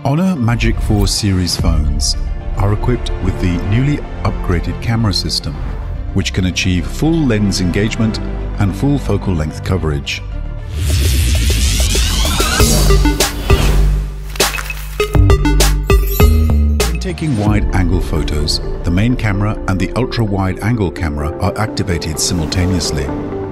Honor Magic 4 series phones are equipped with the newly upgraded camera system, which can achieve full lens engagement and full focal length coverage. When taking wide-angle photos, the main camera and the ultra-wide-angle camera are activated simultaneously.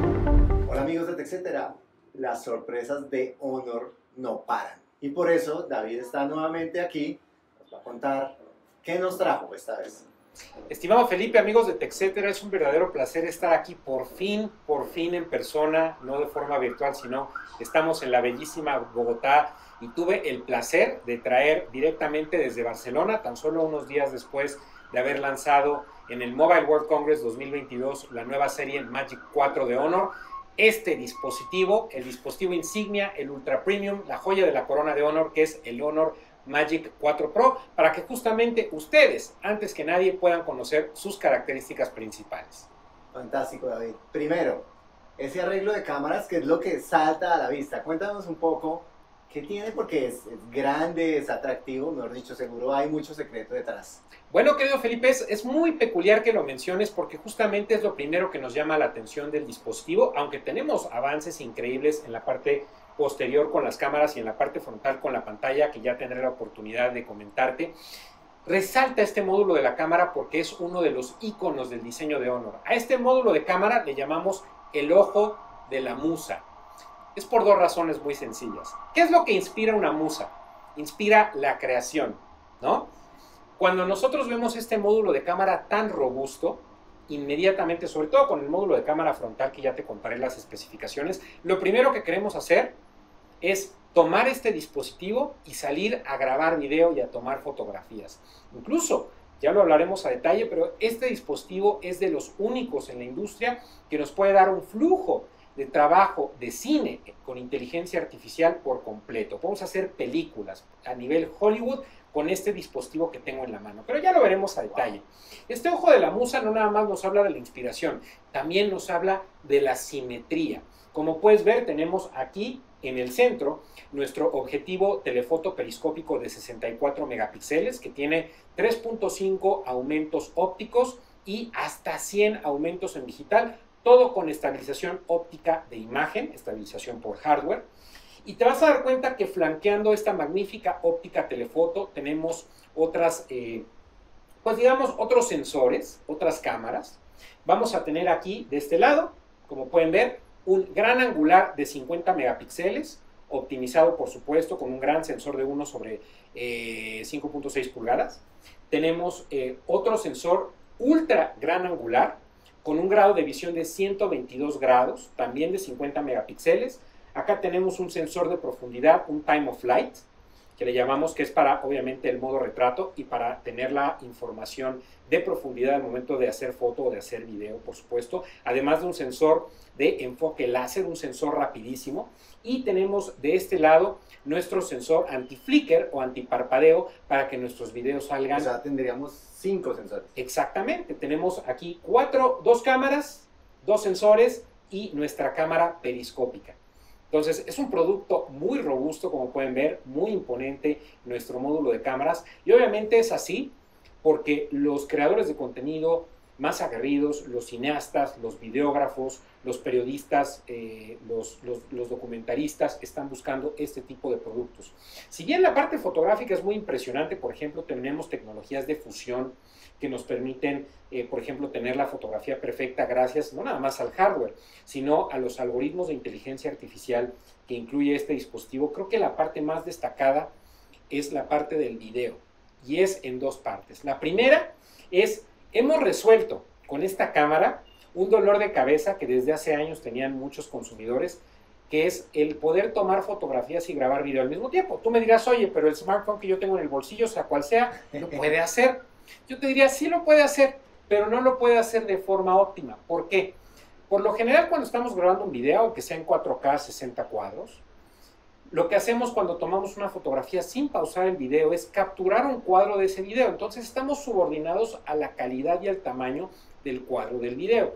Hola amigos de TechCetera, las sorpresas de Honor no paran. Y por eso David está nuevamente aquí, nos va a contar qué nos trajo esta vez. Estimado Felipe, amigos de TechCetera, es un verdadero placer estar aquí por fin en persona, no de forma virtual, sino estamos en la bellísima Bogotá y tuve el placer de traer directamente desde Barcelona, tan solo unos días después de haber lanzado en el Mobile World Congress 2022 la nueva serie Magic 4 de Honor, este dispositivo, el dispositivo insignia, el Ultra Premium, la joya de la corona de Honor, que es el Honor Magic 4 Pro, para que justamente ustedes, antes que nadie, puedan conocer sus características principales. Fantástico, David. Primero, ese arreglo de cámaras, que es lo que salta a la vista. Cuéntanos un poco qué tiene, porque es grande, es atractivo, mejor dicho, seguro hay mucho secreto detrás. Bueno, querido Felipe, es muy peculiar que lo menciones porque justamente es lo primero que nos llama la atención del dispositivo, aunque tenemos avances increíbles en la parte posterior con las cámaras y en la parte frontal con la pantalla, que ya tendré la oportunidad de comentarte. Resalta este módulo de la cámara porque es uno de los iconos del diseño de Honor. A este módulo de cámara le llamamos el ojo de la musa. Es por dos razones muy sencillas. ¿Qué es lo que inspira una musa? Inspira la creación, ¿no? Cuando nosotros vemos este módulo de cámara tan robusto, inmediatamente, sobre todo con el módulo de cámara frontal, que ya te contaré las especificaciones, lo primero que queremos hacer es tomar este dispositivo y salir a grabar video y a tomar fotografías. Incluso, ya lo hablaremos a detalle, pero este dispositivo es de los únicos en la industria que nos puede dar un flujo de trabajo de cine con inteligencia artificial por completo. Podemos hacer películas a nivel Hollywood con este dispositivo que tengo en la mano, pero ya lo veremos a detalle. Este ojo de la musa no nada más nos habla de la inspiración, también nos habla de la simetría. Como puedes ver, tenemos aquí en el centro nuestro objetivo telefoto periscópico de 64 megapíxeles que tiene 3.5 aumentos ópticos y hasta 100 aumentos en digital, todo con estabilización óptica de imagen, estabilización por hardware. Y te vas a dar cuenta que flanqueando esta magnífica óptica telefoto tenemos otras, pues digamos, otros sensores, otras cámaras. Vamos a tener aquí de este lado, como pueden ver, un gran angular de 50 megapíxeles, optimizado por supuesto con un gran sensor de 1 sobre 5.6 pulgadas. Tenemos otro sensor ultra gran angular con un grado de visión de 122 grados, también de 50 megapíxeles. Acá tenemos un sensor de profundidad, un time of flight, que le llamamos, que es para, obviamente, el modo retrato y para tener la información de profundidad al momento de hacer foto o de hacer video, por supuesto. Además de un sensor de enfoque láser, un sensor rapidísimo. Y tenemos de este lado nuestro sensor anti-flicker o antiparpadeo para que nuestros videos salgan. O sea, tendríamos 5 sensores. Exactamente. Tenemos aquí 2 cámaras, 2 sensores y nuestra cámara periscópica. Entonces, es un producto muy robusto, como pueden ver, muy imponente nuestro módulo de cámaras. Y obviamente es así porque los creadores de contenido más aguerridos, los cineastas, los videógrafos, los periodistas, los documentaristas están buscando este tipo de productos. Si bien la parte fotográfica es muy impresionante, por ejemplo, tenemos tecnologías de fusión que nos permiten, por ejemplo, tener la fotografía perfecta gracias no nada más al hardware, sino a los algoritmos de inteligencia artificial que incluye este dispositivo. Creo que la parte más destacada es la parte del video, y es en 2 partes. La primera es, hemos resuelto con esta cámara un dolor de cabeza que desde hace años tenían muchos consumidores, que es el poder tomar fotografías y grabar video al mismo tiempo. Tú me dirás, oye, pero el smartphone que yo tengo en el bolsillo, sea cual sea, lo puede hacer. Yo te diría, sí lo puede hacer, pero no lo puede hacer de forma óptima. ¿Por qué? Por lo general, cuando estamos grabando un video, aunque sea en 4K, 60 cuadros, lo que hacemos cuando tomamos una fotografía sin pausar el video es capturar un cuadro de ese video. Entonces estamos subordinados a la calidad y al tamaño del cuadro del video.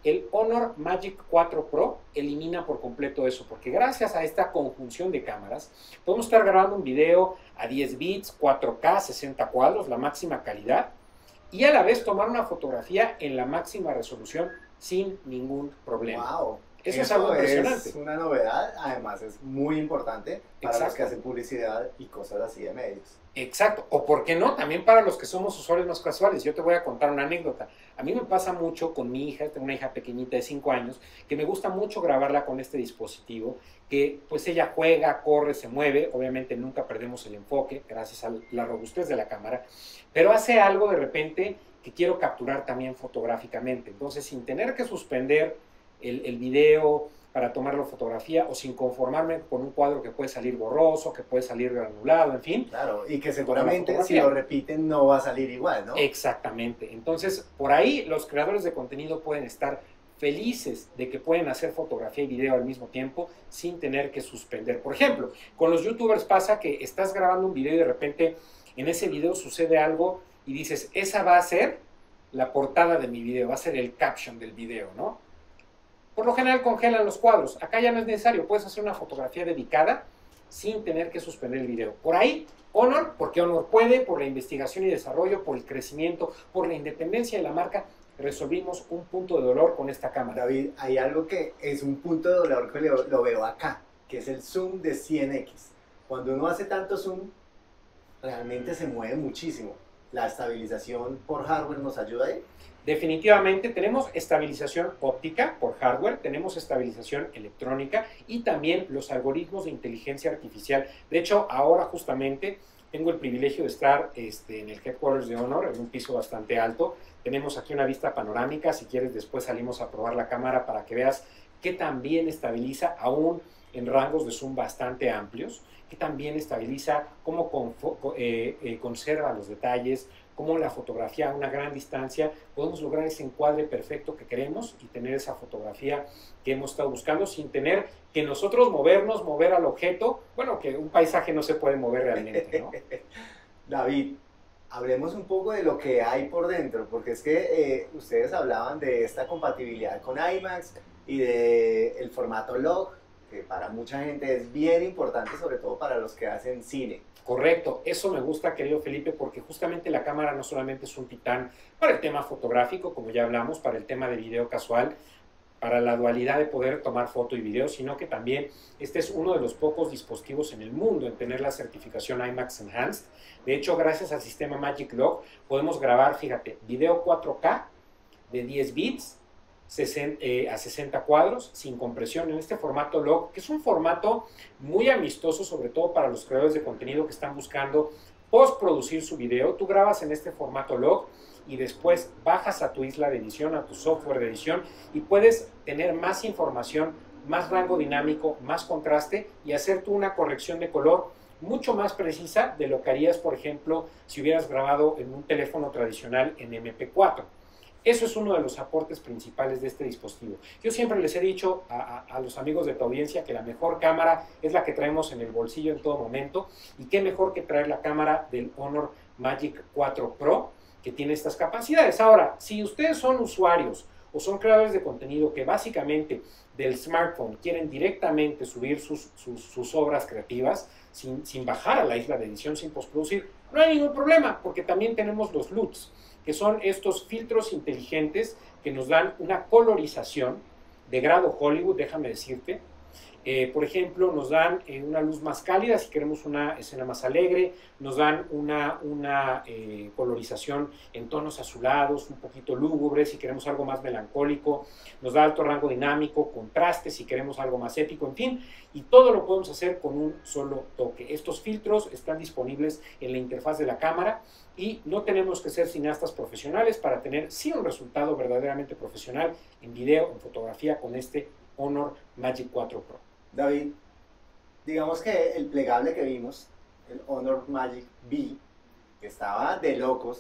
El Honor Magic 4 Pro elimina por completo eso, porque gracias a esta conjunción de cámaras, podemos estar grabando un video a 10 bits, 4K, 60 cuadros, la máxima calidad, y a la vez tomar una fotografía en la máxima resolución sin ningún problema. ¡Wow! Eso es algo impresionante. Es una novedad, además es muy importante para los que Exacto. hacen publicidad y cosas así de medios. Exacto, o por qué no, también para los que somos usuarios más casuales. Yo te voy a contar una anécdota. A mí me pasa mucho con mi hija, tengo una hija pequeñita de 5 años, que me gusta mucho grabarla con este dispositivo, que pues ella juega, corre, se mueve, obviamente nunca perdemos el enfoque, gracias a la robustez de la cámara, pero hace algo de repente que quiero capturar también fotográficamente. Entonces, sin tener que suspender el video para tomar la fotografía o sin conformarme con un cuadro que puede salir borroso, que puede salir granulado, en fin. Claro, y que Toda la seguramente si fotografía. lo repiten no va a salir igual, ¿no? Exactamente. Entonces, por ahí los creadores de contenido pueden estar felices de que pueden hacer fotografía y video al mismo tiempo sin tener que suspender. Por ejemplo, con los youtubers pasa que estás grabando un video y de repente en ese video sucede algo y dices, esa va a ser la portada de mi video, va a ser el caption del video, ¿no? Por lo general congelan los cuadros. Acá ya no es necesario, puedes hacer una fotografía dedicada sin tener que suspender el video. Por ahí, Honor, porque Honor puede, por la investigación y desarrollo, por el crecimiento, por la independencia de la marca, resolvimos un punto de dolor con esta cámara. David, hay algo que es un punto de dolor que lo veo acá, que es el zoom de 100x. Cuando uno hace tanto zoom, realmente se mueve muchísimo. ¿La estabilización por hardware nos ayuda ahí? Definitivamente tenemos estabilización óptica por hardware, tenemos estabilización electrónica y también los algoritmos de inteligencia artificial. De hecho, ahora justamente tengo el privilegio de estar en el headquarters de Honor, en un piso bastante alto. Tenemos aquí una vista panorámica, si quieres después salimos a probar la cámara para que veas que también estabiliza aún en rangos de zoom bastante amplios, que también estabiliza cómo conserva los detalles, cómo la fotografía a una gran distancia podemos lograr ese encuadre perfecto que queremos y tener esa fotografía que hemos estado buscando sin tener que nosotros mover al objeto, bueno, que un paisaje no se puede mover realmente, ¿no? David, hablemos un poco de lo que hay por dentro, porque es que ustedes hablaban de esta compatibilidad con IMAX y del formato log, que para mucha gente es bien importante, sobre todo para los que hacen cine. Correcto, eso me gusta, querido Felipe, porque justamente la cámara no solamente es un titán para el tema fotográfico, como ya hablamos, para el tema de video casual, para la dualidad de poder tomar foto y video, sino que también este es uno de los pocos dispositivos en el mundo en tener la certificación IMAX Enhanced. De hecho, gracias al sistema Magic Log, podemos grabar, fíjate, video 4K de 10 bits, a 60 cuadros, sin compresión, en este formato log, que es un formato muy amistoso, sobre todo para los creadores de contenido que están buscando postproducir su video. Tú grabas en este formato log y después bajas a tu isla de edición, a tu software de edición, y puedes tener más información, más rango dinámico, más contraste, y hacer tú una corrección de color mucho más precisa de lo que harías, por ejemplo, si hubieras grabado en un teléfono tradicional en MP4. Eso es uno de los aportes principales de este dispositivo. Yo siempre les he dicho a los amigos de tu audiencia que la mejor cámara es la que traemos en el bolsillo en todo momento, y qué mejor que traer la cámara del Honor Magic 4 Pro, que tiene estas capacidades. Ahora, si ustedes son usuarios o son creadores de contenido que básicamente del smartphone quieren directamente subir sus obras creativas sin bajar a la isla de edición, sin postproducir, no hay ningún problema, porque también tenemos los LUTs, que son estos filtros inteligentes que nos dan una colorización de grado Hollywood, déjame decirte. Por ejemplo, nos dan una luz más cálida si queremos una escena más alegre, nos dan una colorización en tonos azulados, un poquito lúgubres si queremos algo más melancólico, nos da alto rango dinámico, contraste si queremos algo más épico, en fin, y todo lo podemos hacer con un solo toque. Estos filtros están disponibles en la interfaz de la cámara y no tenemos que ser cineastas profesionales para tener sí un resultado verdaderamente profesional en video, en fotografía con este Honor Magic 4 Pro. David, digamos que el plegable que vimos, el Honor Magic B, que estaba de locos,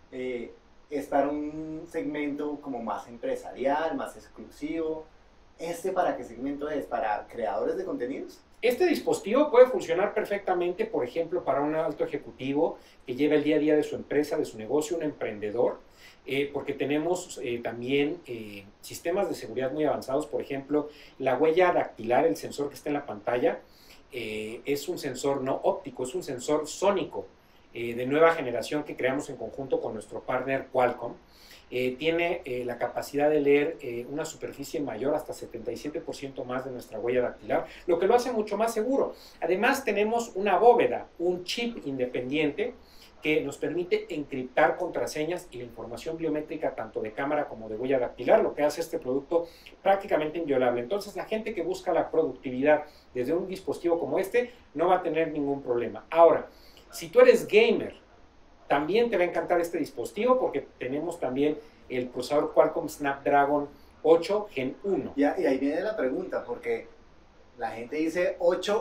es para un segmento como más empresarial, más exclusivo. ¿Para qué segmento es? ¿Para creadores de contenidos? Este dispositivo puede funcionar perfectamente, por ejemplo, para un alto ejecutivo que lleva el día a día de su empresa, de su negocio, un emprendedor, porque tenemos también sistemas de seguridad muy avanzados. Por ejemplo, la huella dactilar, el sensor que está en la pantalla, es un sensor no óptico, es un sensor sónico de nueva generación que creamos en conjunto con nuestro partner Qualcomm. Tiene la capacidad de leer una superficie mayor, hasta 77% más de nuestra huella dactilar, lo que lo hace mucho más seguro. Además, tenemos una bóveda, un chip independiente que nos permite encriptar contraseñas y la información biométrica tanto de cámara como de huella dactilar, lo que hace este producto prácticamente inviolable. Entonces, la gente que busca la productividad desde un dispositivo como este no va a tener ningún problema. Ahora, si tú eres gamer, también te va a encantar este dispositivo porque tenemos también el procesador Qualcomm Snapdragon 8 Gen 1. Y ahí viene la pregunta, porque la gente dice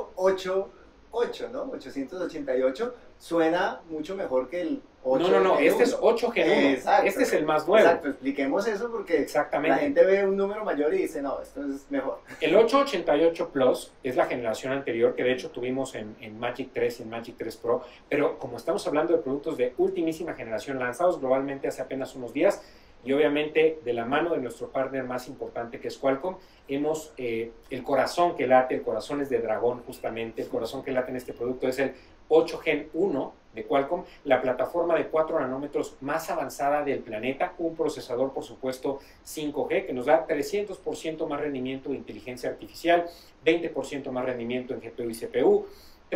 888, ¿no? 888 suena mucho mejor que el 8 Gen 1. Este es 8 Gen 1. Exacto. Este es el más nuevo. Exacto, expliquemos eso porque Exactamente. La gente ve un número mayor y dice, no, esto es mejor. El 888 Plus es la generación anterior que de hecho tuvimos en Magic 3 y en Magic 3 Pro, pero como estamos hablando de productos de ultimísima generación lanzados globalmente hace apenas unos días, y obviamente de la mano de nuestro partner más importante que es Qualcomm, hemos, el corazón que late, el corazón es de dragón justamente, el corazón que late en este producto es el 8 Gen 1 de Qualcomm, la plataforma de 4 nanómetros más avanzada del planeta, un procesador por supuesto 5G que nos da 300% más rendimiento de inteligencia artificial, 20% más rendimiento en GPU y CPU,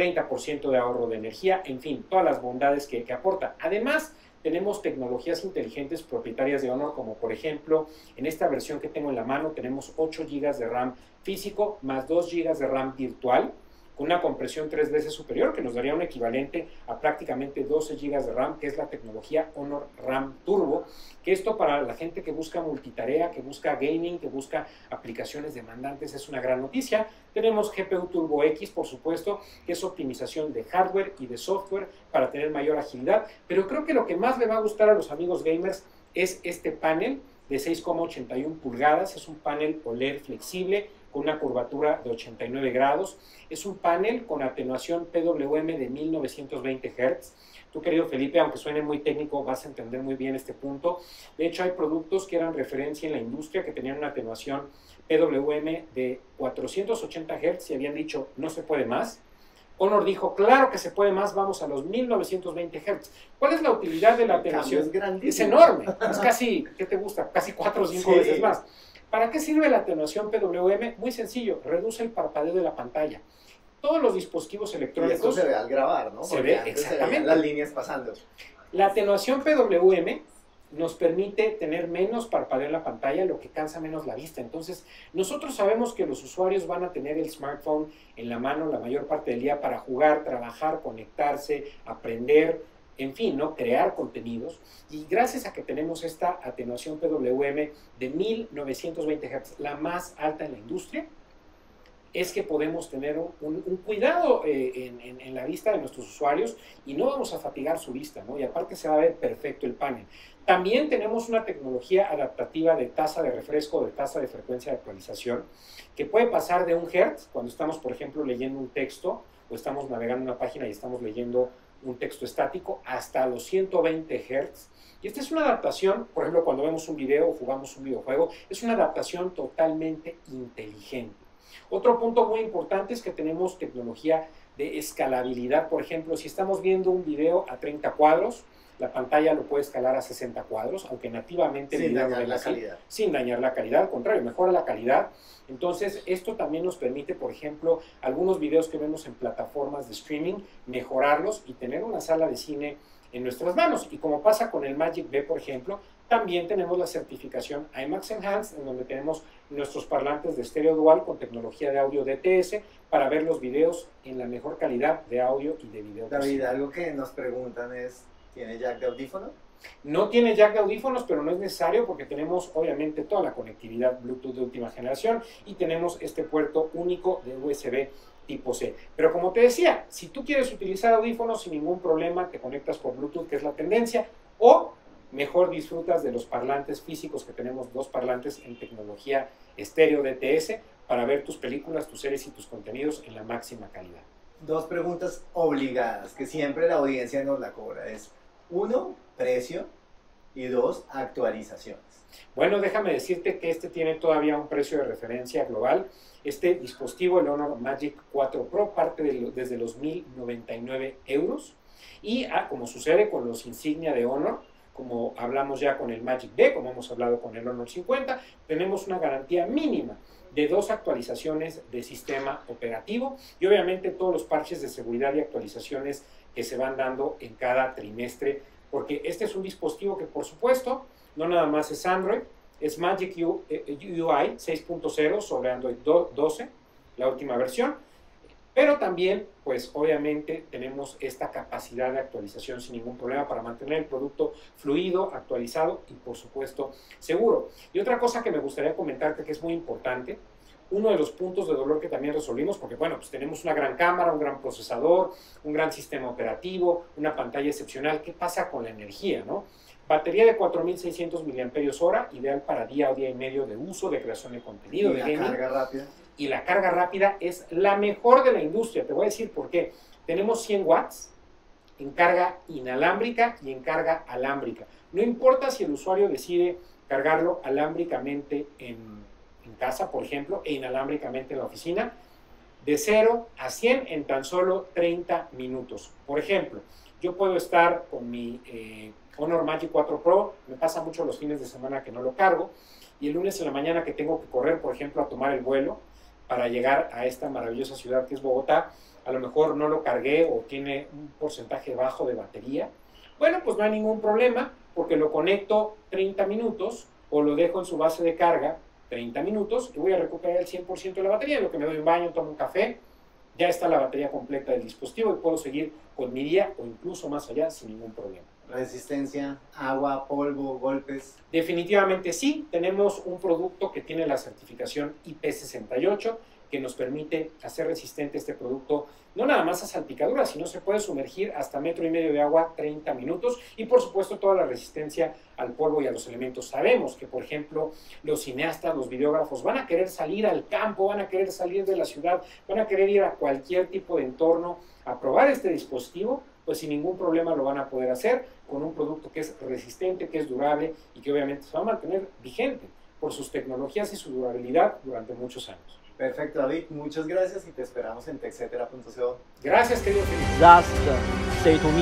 30% de ahorro de energía, en fin, todas las bondades que aporta. Además, tenemos tecnologías inteligentes propietarias de Honor, como por ejemplo, en esta versión que tengo en la mano, tenemos 8 GB de RAM físico más 2 GB de RAM virtual, con una compresión 3 veces superior, que nos daría un equivalente a prácticamente 12 GB de RAM, que es la tecnología Honor RAM Turbo, que esto para la gente que busca multitarea, que busca gaming, que busca aplicaciones demandantes, es una gran noticia. Tenemos GPU Turbo X, por supuesto, que es optimización de hardware y de software para tener mayor agilidad, pero creo que lo que más le va a gustar a los amigos gamers es este panel de 6,81 pulgadas, es un panel OLED flexible, con una curvatura de 89 grados. Es un panel con atenuación PWM de 1920 Hz. Tú, querido Felipe, aunque suene muy técnico, vas a entender muy bien este punto. De hecho, hay productos que eran referencia en la industria que tenían una atenuación PWM de 480 Hz y habían dicho, no se puede más. Honor dijo, claro que se puede más, vamos a los 1920 Hz. ¿Cuál es la utilidad de la atenuación? Es enorme, es casi, ¿qué te gusta? Casi 4 o 5 veces más. ¿Para qué sirve la atenuación PWM? Muy sencillo, reduce el parpadeo de la pantalla. Todos los dispositivos electrónicos... Y esto se ve al grabar, ¿no? Se ve, exactamente. Se las líneas pasando. La atenuación PWM nos permite tener menos parpadeo en la pantalla, lo que cansa menos la vista. Entonces, nosotros sabemos que los usuarios van a tener el smartphone en la mano la mayor parte del día para jugar, trabajar, conectarse, aprender, en fin, ¿no? Crear contenidos. Y gracias a que tenemos esta atenuación PWM de 1920 Hz, la más alta en la industria, es que podemos tener un cuidado en la vista de nuestros usuarios y no vamos a fatigar su vista, ¿no? Y aparte se va a ver perfecto el panel. También tenemos una tecnología adaptativa de tasa de refresco, de tasa de frecuencia de actualización, que puede pasar de 1 Hz cuando estamos, por ejemplo, leyendo un texto o estamos navegando una página y estamos leyendo un texto estático, hasta los 120 Hz. Y esta es una adaptación, por ejemplo, cuando vemos un video o jugamos un videojuego, es una adaptación totalmente inteligente. Otro punto muy importante es que tenemos tecnología de escalabilidad. Por ejemplo, si estamos viendo un video a 30 cuadros, la pantalla lo puede escalar a 60 cuadros, aunque nativamente sin dañar la calidad. Sin dañar la calidad, al contrario, mejora la calidad. Entonces, esto también nos permite, por ejemplo, algunos videos que vemos en plataformas de streaming, mejorarlos y tener una sala de cine en nuestras manos. Y como pasa con el Magic B, por ejemplo, también tenemos la certificación IMAX Enhanced, en donde tenemos nuestros parlantes de estéreo dual con tecnología de audio DTS para ver los videos en la mejor calidad de audio y de video. David, algo que nos preguntan es, ¿tiene jack de audífono? No tiene jack de audífonos, pero no es necesario porque tenemos obviamente toda la conectividad Bluetooth de última generación y tenemos este puerto único de USB tipo C. Pero como te decía, si tú quieres utilizar audífonos sin ningún problema, te conectas por Bluetooth, que es la tendencia, o mejor disfrutas de los parlantes físicos, que tenemos 2 parlantes en tecnología estéreo DTS para ver tus películas, tus series y tus contenidos en la máxima calidad. Dos preguntas obligadas que siempre la audiencia nos la cobra. Es 1, precio, y 2, actualizaciones. Bueno, déjame decirte que este tiene todavía un precio de referencia global. Este dispositivo, el Honor Magic 4 Pro, parte desde los 1.099 euros. Y como sucede con los insignia de Honor, como hablamos ya con el Magic D, como hemos hablado con el Honor 50, tenemos una garantía mínima de 2 actualizaciones de sistema operativo y obviamente todos los parches de seguridad y actualizaciones que se van dando en cada trimestre, porque este es un dispositivo que, por supuesto, no nada más es Android, es Magic UI 6.0 sobre Android 12, la última versión, pero también, pues obviamente, tenemos esta capacidad de actualización sin ningún problema para mantener el producto fluido, actualizado y, por supuesto, seguro. Y otra cosa que me gustaría comentarte que es muy importante, uno de los puntos de dolor que también resolvimos, porque bueno, pues tenemos una gran cámara, un gran procesador, un gran sistema operativo, una pantalla excepcional. ¿Qué pasa con la energía, no? Batería de 4.600 mAh, ideal para día o día y medio de uso, de creación de contenido, de gaming. ¿Y la carga rápida? Y la carga rápida es la mejor de la industria. Te voy a decir por qué. Tenemos 100 watts en carga inalámbrica y en carga alámbrica. No importa si el usuario decide cargarlo alámbricamente en casa, por ejemplo, e inalámbricamente en la oficina, de 0 a 100 en tan solo 30 minutos. Por ejemplo, yo puedo estar con mi Honor Magic 4 Pro, me pasa mucho los fines de semana que no lo cargo, y el lunes en la mañana que tengo que correr, por ejemplo, a tomar el vuelo para llegar a esta maravillosa ciudad que es Bogotá, a lo mejor no lo cargué o tiene un porcentaje bajo de batería. Bueno, pues no hay ningún problema, porque lo conecto 30 minutos o lo dejo en su base de carga 30 minutos y voy a recuperar el 100% de la batería. En lo que me doy un baño, tomo un café, ya está la batería completa del dispositivo y puedo seguir con mi día o incluso más allá sin ningún problema. Resistencia, agua, polvo, golpes. Definitivamente sí, tenemos un producto que tiene la certificación IP68 que nos permite hacer resistente este producto no nada más a salpicaduras, sino se puede sumergir hasta 1,5 metros de agua 30 minutos y por supuesto toda la resistencia al polvo y a los elementos. Sabemos que, por ejemplo, los cineastas, los videógrafos van a querer salir al campo, van a querer salir de la ciudad, van a querer ir a cualquier tipo de entorno a probar este dispositivo, pues sin ningún problema lo van a poder hacer con un producto que es resistente, que es durable y que obviamente se va a mantener vigente por sus tecnologías y su durabilidad durante muchos años. Perfecto, David, muchas gracias y te esperamos en techcetera.co. Gracias, querido Felipe. That's the say to me.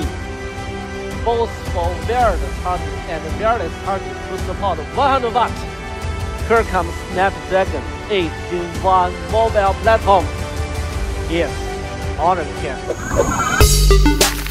Both for wireless charging and wireless charging to support 100 watts. Here comes Snapdragon 8-in-1 mobile platform. Yes, Honor can.